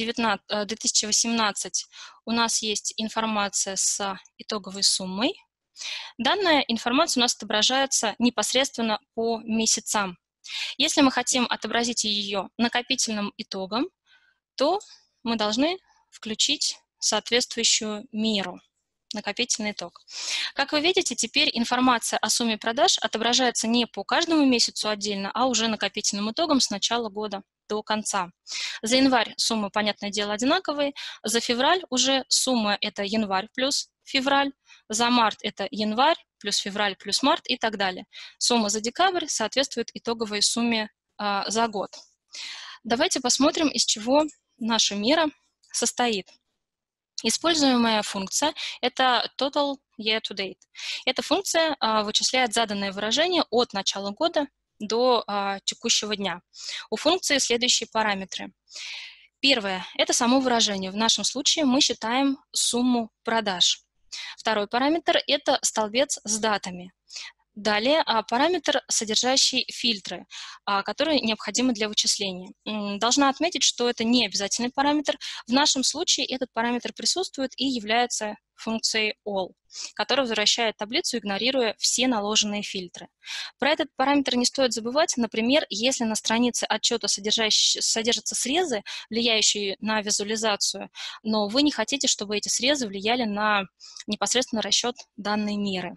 2018 у нас есть информация с итоговой суммой. Данная информация у нас отображается непосредственно по месяцам. Если мы хотим отобразить ее накопительным итогом, то мы должны включить соответствующую меру, накопительный итог. Как вы видите, теперь информация о сумме продаж отображается не по каждому месяцу отдельно, а уже накопительным итогом с начала года до конца. За январь суммы, понятное дело, одинаковые, за февраль уже сумма – это январь плюс февраль, за март – это январь плюс февраль плюс март и так далее. Сумма за декабрь соответствует итоговой сумме за год. Давайте посмотрим, из чего наша мера состоит. Используемая функция – это Total Year to Date. Эта функция вычисляет заданное выражение от начала года до текущего дня. У функции следующие параметры. Первое – это само выражение. В нашем случае мы считаем сумму продаж. Второй параметр – это столбец с датами. Далее параметр, содержащий фильтры, которые необходимы для вычисления. Должна отметить, что это не обязательный параметр. В нашем случае этот параметр присутствует и является функцией all, которая возвращает таблицу, игнорируя все наложенные фильтры. Про этот параметр не стоит забывать. Например, если на странице отчета содержатся срезы, влияющие на визуализацию, но вы не хотите, чтобы эти срезы влияли на непосредственно расчет данной меры.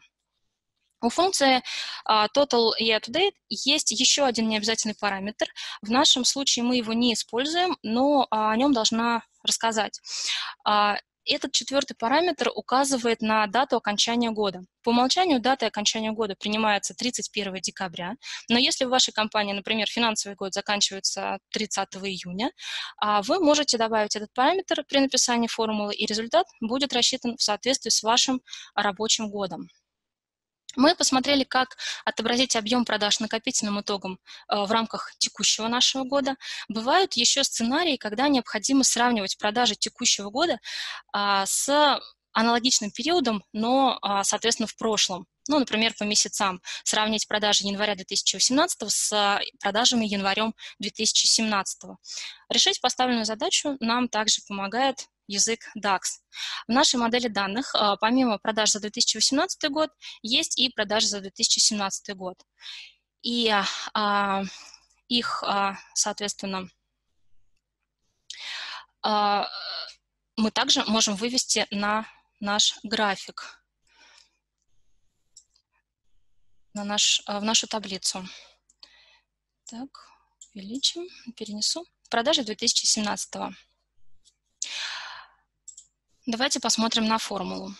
У функции Total Year to Date есть еще один необязательный параметр. В нашем случае мы его не используем, но о нем должна рассказать. Этот четвертый параметр указывает на дату окончания года. По умолчанию дата окончания года принимается 31 декабря, но если в вашей компании, например, финансовый год заканчивается 30 июня, вы можете добавить этот параметр при написании формулы, и результат будет рассчитан в соответствии с вашим рабочим годом. Мы посмотрели, как отобразить объем продаж накопительным итогом в рамках текущего нашего года. Бывают еще сценарии, когда необходимо сравнивать продажи текущего года с аналогичным периодом, но, соответственно, в прошлом. Ну, например, по месяцам. Сравнить продажи января 2018 с продажами январем 2017. Решить поставленную задачу нам также помогает язык DAX. В нашей модели данных, помимо продаж за 2018 год, есть и продажи за 2017 год. И их, соответственно, мы также можем вывести на наш график, в нашу таблицу. Так, увеличим, перенесу. Продажи 2017. Давайте посмотрим на формулу.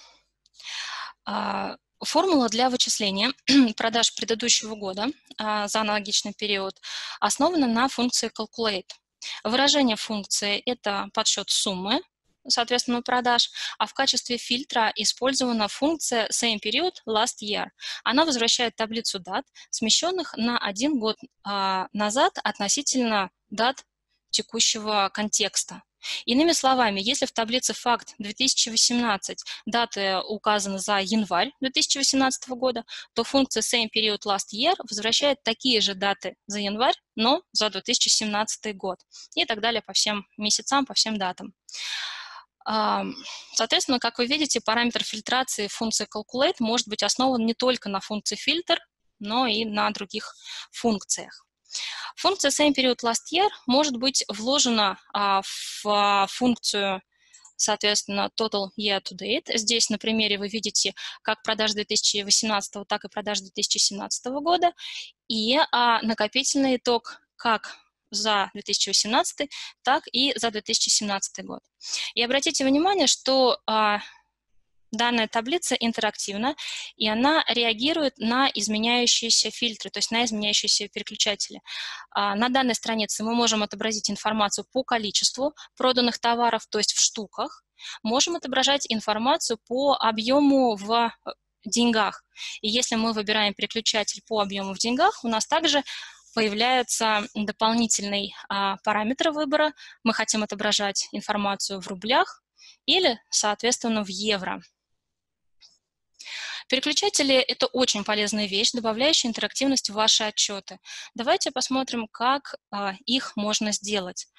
Формула для вычисления продаж предыдущего года за аналогичный период основана на функции Calculate. Выражение функции – это подсчет суммы, соответственно, продаж, а в качестве фильтра использована функция Same Period Last Year. Она возвращает таблицу дат, смещенных на 1 год назад относительно дат текущего контекста. Иными словами, если в таблице факт 2018 даты указаны за январь 2018 года, то функция Same Period Last Year возвращает такие же даты за январь, но за 2017 год. И так далее по всем месяцам, по всем датам. Соответственно, как вы видите, параметр фильтрации функции Calculate может быть основан не только на функции фильтр, но и на других функциях. Функция Same Period Last Year может быть вложена в функцию, соответственно, Total Year to Date. Здесь на примере вы видите как продажи 2018, так и продажи 2017 года, и накопительный итог как за 2018, так и за 2017 год. И обратите внимание, что данная таблица интерактивна, и она реагирует на изменяющиеся фильтры, то есть на изменяющиеся переключатели. На данной странице мы можем отобразить информацию по количеству проданных товаров, то есть в штуках. Можем отображать информацию по объему в деньгах. И если мы выбираем переключатель по объему в деньгах, у нас также появляется дополнительный параметр выбора. Мы хотим отображать информацию в рублях или, соответственно, в евро. Переключатели – это очень полезная вещь, добавляющая интерактивность в ваши отчеты. Давайте посмотрим, как их можно сделать.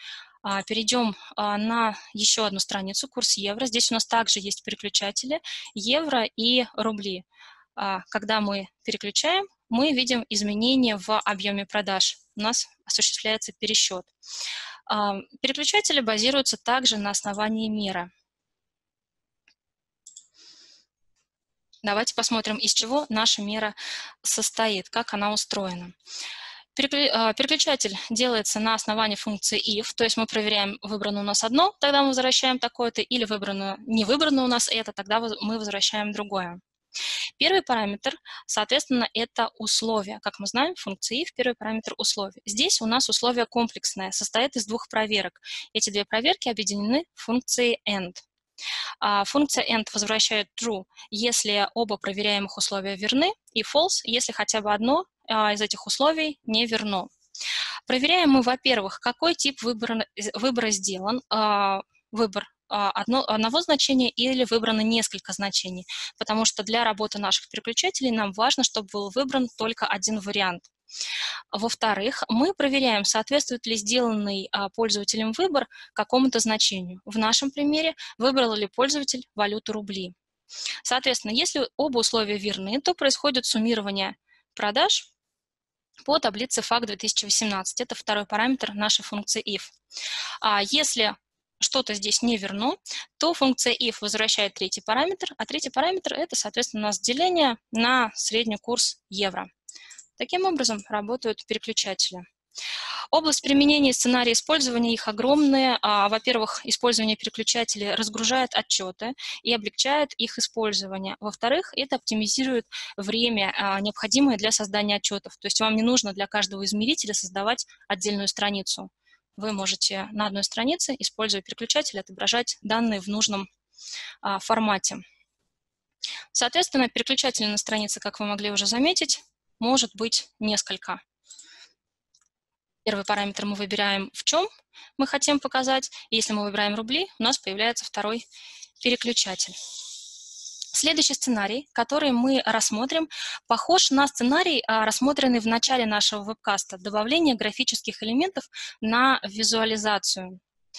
Перейдем на еще одну страницу, курс евро. Здесь у нас также есть переключатели евро и рубли. Когда мы переключаем, мы видим изменения в объеме продаж. У нас осуществляется пересчет. Переключатели базируются также на основании мира. Давайте посмотрим, из чего наша мера состоит, как она устроена. Переключатель делается на основании функции if, то есть мы проверяем, выбрано у нас одно, тогда мы возвращаем такое-то, или не выбрано у нас это, тогда мы возвращаем другое. Первый параметр, соответственно, это условие. Как мы знаем, функция if, первый параметр условия. Здесь у нас условие комплексное, состоит из двух проверок. Эти две проверки объединены функцией end. Функция end возвращает true, если оба проверяемых условия верны, и false, если хотя бы одно из этих условий не верно. Проверяем мы, во-первых, какой тип выбора сделан, выбор одного значения или выбрано несколько значений, потому что для работы наших переключателей нам важно, чтобы был выбран только один вариант. Во-вторых, мы проверяем, соответствует ли сделанный пользователем выбор какому-то значению. В нашем примере, выбрал ли пользователь валюту рубли. Соответственно, если оба условия верны, то происходит суммирование продаж по таблице FAQ 2018. Это второй параметр нашей функции if. Если что-то здесь не верно, то функция if возвращает третий параметр, а третий параметр – это, соответственно, у нас деление на средний курс евро. Таким образом работают переключатели. Область применения и сценарии использования их огромные. Во-первых, использование переключателей разгружает отчеты и облегчает их использование. Во-вторых, это оптимизирует время, необходимое для создания отчетов. То есть вам не нужно для каждого измерителя создавать отдельную страницу. Вы можете на одной странице, используя переключатель, отображать данные в нужном формате. Соответственно, переключателей на странице, как вы могли уже заметить, может быть несколько. Первый параметр мы выбираем, в чем мы хотим показать. Если мы выбираем рубли, у нас появляется второй переключатель. Следующий сценарий, который мы рассмотрим, похож на сценарий, рассмотренный в начале нашего вебкаста. Добавление графических элементов на визуализацию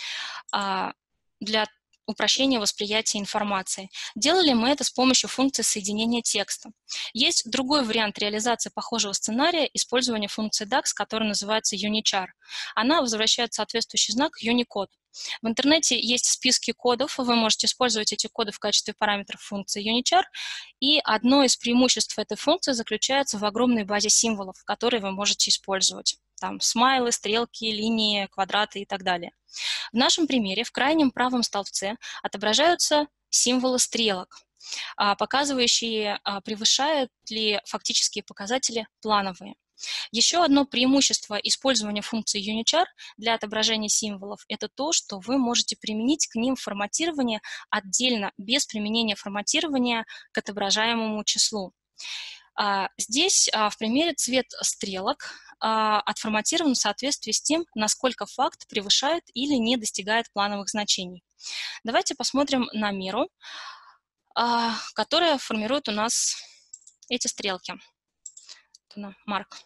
для упрощения восприятия информации. Делали мы это с помощью функции соединения текста. Есть другой вариант реализации похожего сценария, использования функции DAX, которая называется Unichar. Она возвращает соответствующий знак Unicode. В интернете есть списки кодов, вы можете использовать эти коды в качестве параметров функции Unichar, и одно из преимуществ этой функции заключается в огромной базе символов, которые вы можете использовать. Там смайлы, стрелки, линии, квадраты и так далее. В нашем примере в крайнем правом столбце отображаются символы стрелок, показывающие, превышают ли фактические показатели плановые. Еще одно преимущество использования функции Unichar для отображения символов – это то, что вы можете применить к ним форматирование отдельно, без применения форматирования к отображаемому числу. Здесь в примере цвет стрелок отформатирован в соответствии с тем, насколько факт превышает или не достигает плановых значений. Давайте посмотрим на меру, которая формирует у нас эти стрелки. Марк.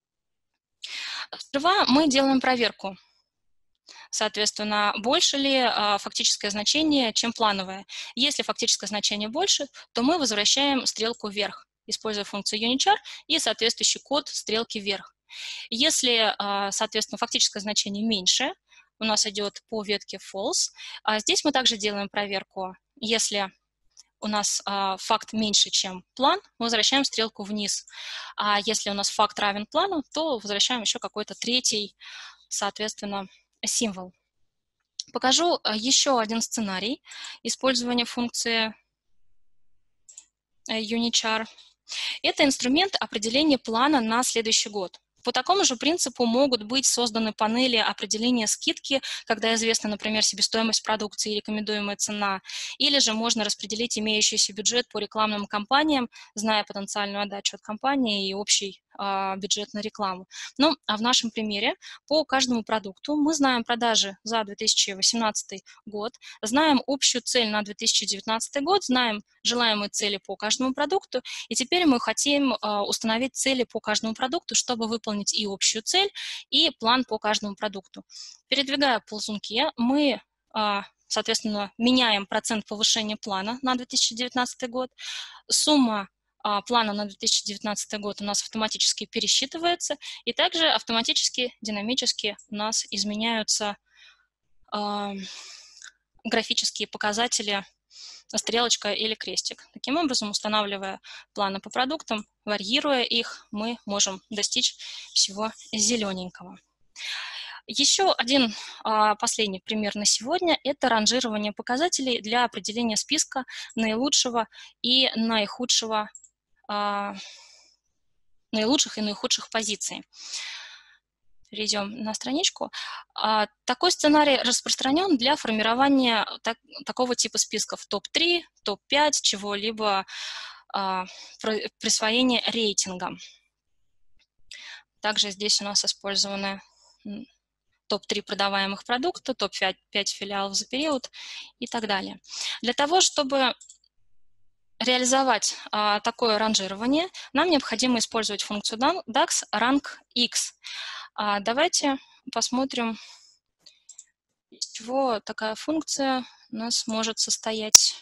Сперва мы делаем проверку. Соответственно, больше ли фактическое значение, чем плановое. Если фактическое значение больше, то мы возвращаем стрелку вверх, используя функцию Unichar и соответствующий код стрелки вверх. Если, соответственно, фактическое значение меньше, у нас идет по ветке false. Здесь мы также делаем проверку. Если у нас факт меньше, чем план, мы возвращаем стрелку вниз. А если у нас факт равен плану, то возвращаем еще какой-то третий, соответственно, символ. Покажу еще один сценарий использования функции Unichar. Это инструмент определения плана на следующий год. По такому же принципу могут быть созданы панели определения скидки, когда известна, например, себестоимость продукции и рекомендуемая цена, или же можно распределить имеющийся бюджет по рекламным кампаниям, зная потенциальную отдачу от компании и общий бюджет на рекламу. Ну, а в нашем примере по каждому продукту мы знаем продажи за 2018 год, знаем общую цель на 2019 год, знаем желаемые цели по каждому продукту, и теперь мы хотим установить цели по каждому продукту, чтобы выполнить и общую цель, и план по каждому продукту. Передвигая ползунки, мы, соответственно, меняем процент повышения плана на 2019 год. Сумма плана на 2019 год у нас автоматически пересчитывается, и также автоматически, динамически у нас изменяются графические показатели, стрелочка или крестик. Таким образом, устанавливая планы по продуктам, варьируя их, мы можем достичь всего зелененького. Еще один последний пример на сегодня – это ранжирование показателей для определения списка наилучшего и наихудших и наихудших позиций. Перейдем на страничку. Такой сценарий распространен для формирования такого типа списков топ-3, топ-5, чего-либо присвоения рейтинга. Также здесь у нас использованы топ-3 продаваемых продукта, топ-5 филиалов за период и так далее. Для того, чтобы реализовать такое ранжирование, нам необходимо использовать функцию DAX RankX. Давайте посмотрим, из чего такая функция у нас может состоять.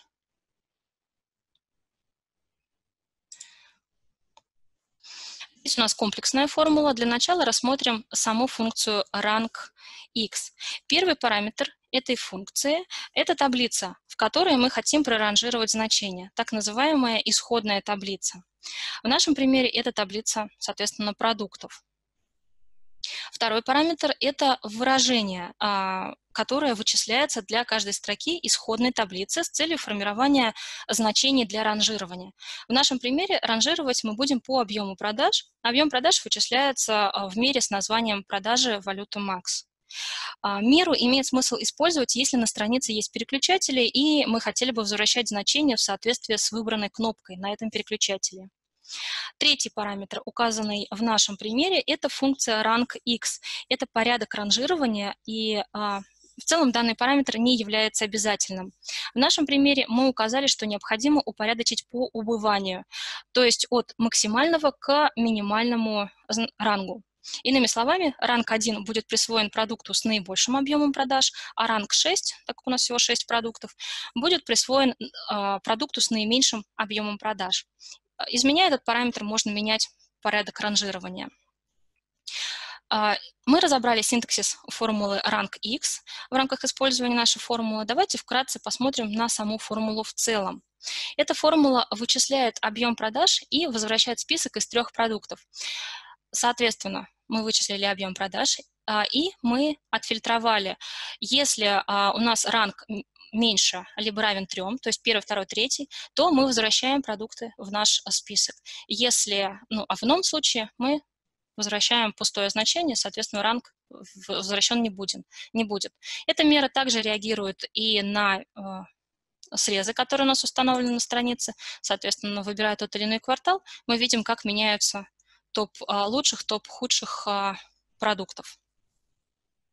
Здесь у нас комплексная формула. Для начала рассмотрим саму функцию RankX. Первый параметр этой функции – это таблица, в которой мы хотим проранжировать значения, так называемая исходная таблица. В нашем примере это таблица, соответственно, продуктов. Второй параметр – это выражение, которое вычисляется для каждой строки исходной таблицы с целью формирования значений для ранжирования. В нашем примере ранжировать мы будем по объему продаж. Объем продаж вычисляется в мере с названием продажи валюты MAX. Меру имеет смысл использовать, если на странице есть переключатели, и мы хотели бы возвращать значения в соответствии с выбранной кнопкой на этом переключателе. Третий параметр, указанный в нашем примере, это функция RankX. Это порядок ранжирования, и в целом данный параметр не является обязательным. В нашем примере мы указали, что необходимо упорядочить по убыванию, то есть от максимального к минимальному рангу. Иными словами, ранг 1 будет присвоен продукту с наибольшим объемом продаж, а ранг 6, так как у нас всего 6 продуктов, будет присвоен продукту с наименьшим объемом продаж. Изменяя этот параметр, можно менять порядок ранжирования. Мы разобрали синтаксис формулы RankX в рамках использования нашей формулы. Давайте вкратце посмотрим на саму формулу в целом. Эта формула вычисляет объем продаж и возвращает список из 3 продуктов. Соответственно, мы вычислили объем продаж, и мы отфильтровали, если у нас ранг меньше либо равен 3, то есть 1, 2, 3, то мы возвращаем продукты в наш список. Если, а в ином случае мы возвращаем пустое значение, соответственно, ранг возвращен не будет. Эта мера также реагирует и на срезы, которые у нас установлены на странице. Соответственно, выбирая тот или иной квартал, мы видим, как меняются топ лучших, топ худших продуктов.